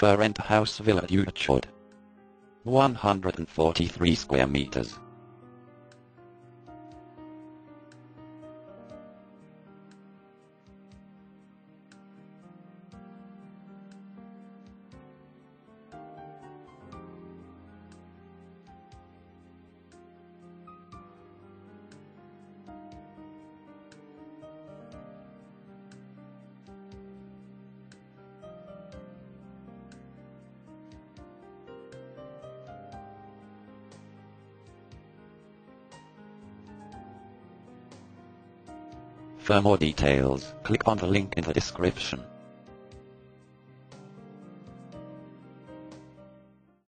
For rent house villa Uchaud. 143 square meters. For more details, click on the link in the description.